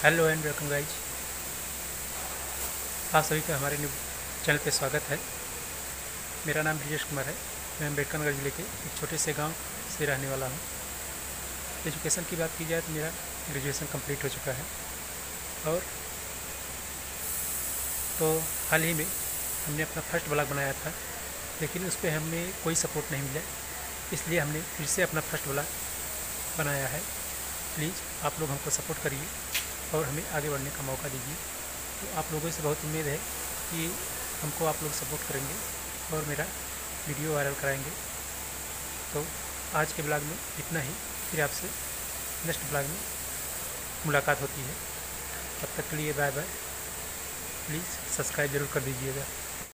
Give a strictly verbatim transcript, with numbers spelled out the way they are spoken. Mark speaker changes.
Speaker 1: Hello and welcome guys. आप सभी का हमारे न्यू चैनल पे स्वागत है। मेरा नाम ब्रिजेश कुमार है। मैं अम्बेडकर नगर ज़िले के एक छोटे से गांव से रहने वाला हूं। एजुकेशन की बात की जाए तो मेरा ग्रेजुएशन कंप्लीट हो चुका है और तो हाल ही में हमने अपना फर्स्ट ब्लॉग बनाया था, लेकिन उस पर हमें कोई सपोर्ट नहीं मिला, इसलिए हमने फिर से अपना फर्स्ट ब्लॉग बनाया है। प्लीज़ आप लोग हमको सपोर्ट करिए और हमें आगे बढ़ने का मौका दीजिए। तो आप लोगों से बहुत उम्मीद है कि हमको आप लोग सपोर्ट करेंगे और मेरा वीडियो वायरल कराएंगे। तो आज के ब्लॉग में इतना ही, फिर आपसे नेक्स्ट ब्लॉग में मुलाकात होती है। तब तक के लिए बाय बाय। प्लीज़ सब्सक्राइब ज़रूर कर दीजिएगा।